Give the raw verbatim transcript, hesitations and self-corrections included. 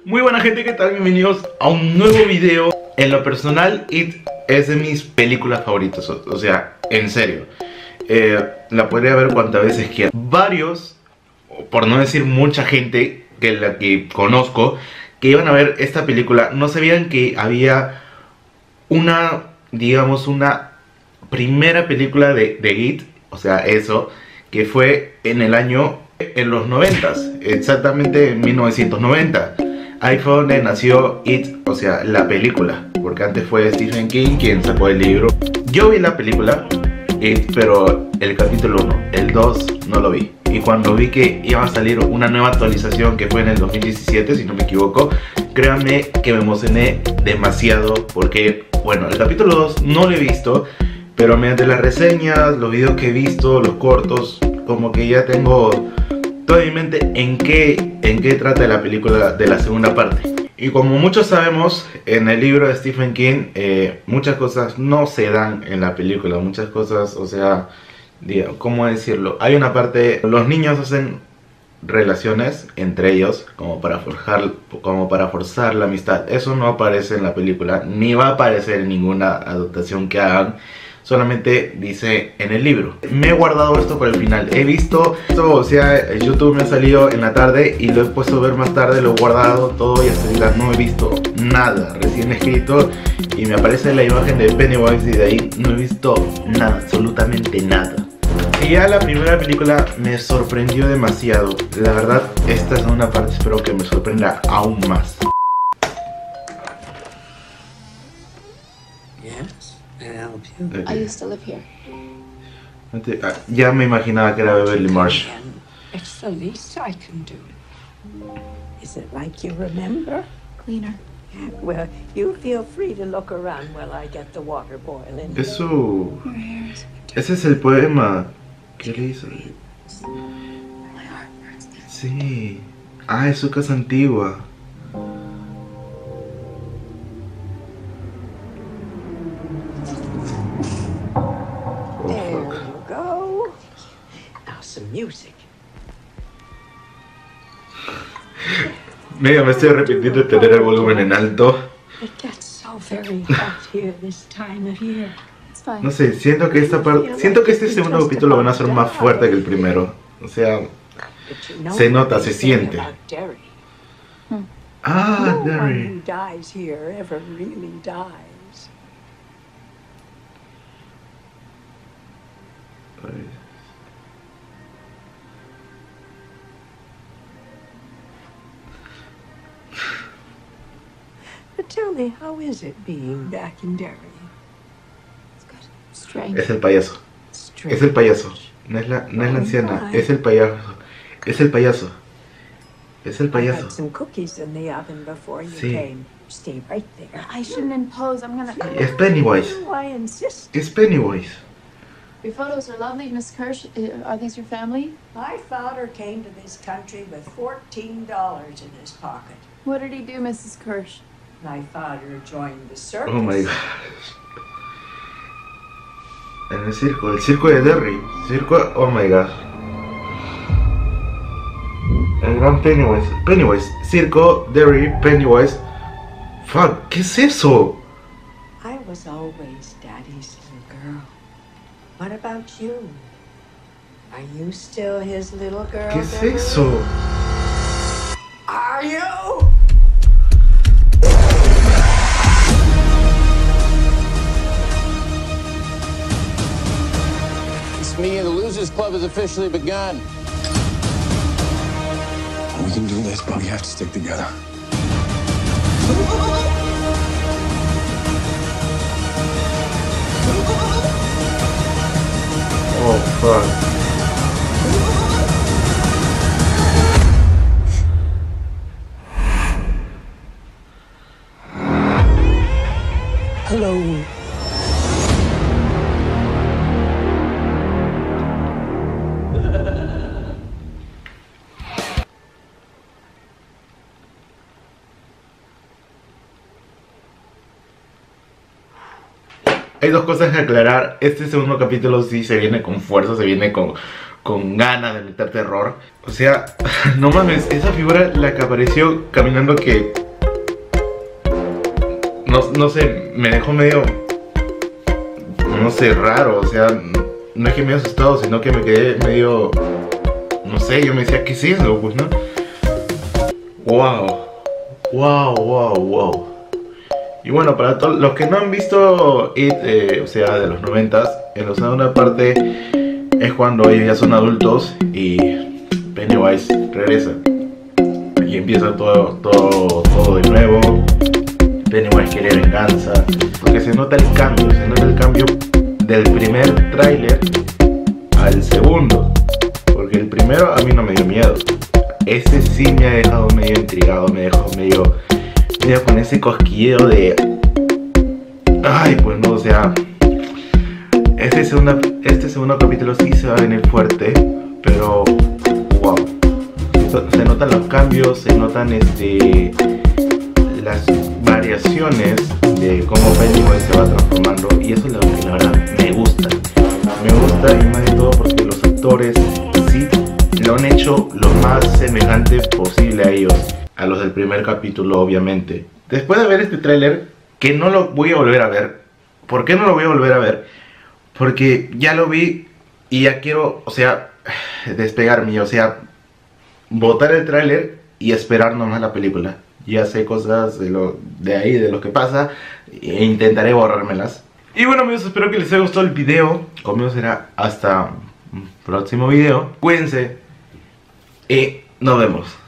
Muy buena gente, ¿qué tal? Bienvenidos a un nuevo video. En lo personal, It es de mis películas favoritas. O sea, en serio, eh, la podría ver cuantas veces quiera. Varios, por no decir mucha gente que la que conozco, que iban a ver esta película, no sabían que había una, digamos, una primera película de, de It. O sea, eso, que fue en el año, en los noventas, exactamente en mil novecientos noventa. Ahí fue donde nació It, o sea, la película, porque antes fue Stephen King quien sacó el libro. Yo vi la película, It, pero el capítulo uno, el dos no lo vi. Y cuando vi que iba a salir una nueva actualización, que fue en el dos mil diecisiete, si no me equivoco, créanme que me emocioné demasiado, porque, bueno, el capítulo dos no lo he visto, pero mediante las reseñas, los videos que he visto, los cortos, como que ya tengo todo en mente en qué, en qué trata la película de la segunda parte. Y como muchos sabemos, en el libro de Stephen King, eh, muchas cosas no se dan en la película. Muchas cosas, o sea, digamos, ¿cómo decirlo? Hay una parte, los niños hacen relaciones entre ellos como para forjar, como para forzar la amistad. Eso no aparece en la película, ni va a aparecer en ninguna adaptación que hagan. Solamente dice en el libro. Me he guardado esto para el final. He visto esto, o sea, YouTube me ha salido en la tarde y lo he puesto a ver más tarde, lo he guardado todo y hasta ahorita no he visto nada. Recién escrito y me aparece la imagen de Pennywise y de ahí no he visto nada, absolutamente nada. Y ya la primera película me sorprendió demasiado. La verdad, esta segunda parte espero que me sorprenda aún más. Okay. I used to live here. Ya me imaginaba que era Beverly Marsh. It's the least I can do. Is it like you remember? Cleaner. Well, you feel free to look around while I get the water boiling. Eso... Ese es el poema. ¿Qué le hizo? Sí. Ah, es su casa antigua. Music. Mira, me estoy arrepintiendo de tener el volumen en alto. No sé, siento que esta parte, siento que este segundo capítulo van a ser más fuerte que el primero. O sea, se nota, se siente. Ah, Derry. Tell me, how is it being back in Derry? It's good. Strange. Es el payaso. Strange. Es el payaso. No es la, no es la anciana. Es el payaso. Es el payaso. Es el payaso. I had some cookies in the oven before you sí. came. Stay right there. I shouldn't impose. I'm gonna. Es Pennywise. I insist. Es Pennywise. Your photos are lovely, Miss Kirsch. Are these your family? My father came to this country with fourteen dollars in his pocket. What did he do, Missus Kirsch? My father joined the circus. Oh my gosh. En el circo, el circo de Derry. Circo, oh my gosh. El gran Pennywise. Pennywise. Circo, Derry, Pennywise. Fuck, ¿qué es eso? I was always Daddy's little girl. What about you? Are you still his little girl? ¿Qué es eso? Are you? Me and the Losers Club has officially begun. We can do this, but we have to stick together. Oh, fuck. Hello. Hay dos cosas que aclarar. Este segundo capítulo sí se viene con fuerza, se viene con, con ganas de meter terror. O sea, no mames, esa figura la que apareció caminando que... No, no sé, me dejó medio... No sé, raro, o sea, no es que me haya asustado, sino que me quedé medio... No sé, yo me decía, ¿qué es eso? Pues, ¿no? Wow, wow, wow, wow. Y bueno, para todos los que no han visto It, eh, o sea, de los noventas, en la segunda parte es cuando ellos ya son adultos y Pennywise regresa. Y empieza todo, todo, todo de nuevo. Pennywise quiere venganza, porque se nota el cambio, se nota el cambio del primer tráiler al segundo. Porque el primero a mí no me dio miedo. Ese sí me ha dejado medio intrigado, me dejó medio, medio con ese cosquilleo de... Ay, pues no, o sea... Este segundo, este segundo capítulo sí se va a venir fuerte, pero... Wow. Se notan los cambios, se notan este... las variaciones de cómo Pennywise se va transformando, y eso es lo que la verdad me gusta. Me gusta, y más de todo porque los actores sí lo han hecho lo más semejante posible a ellos, a los del primer capítulo, obviamente. Después de ver este tráiler, que no lo voy a volver a ver. ¿Por qué no lo voy a volver a ver? Porque ya lo vi y ya quiero, o sea, despegarme, o sea, botar el tráiler y esperar nomás la película. Ya sé cosas de, lo, de ahí, de lo que pasa, e intentaré borrármelas. Y bueno, amigos, espero que les haya gustado el video. Conmigo será hasta un próximo video. Cuídense y nos vemos.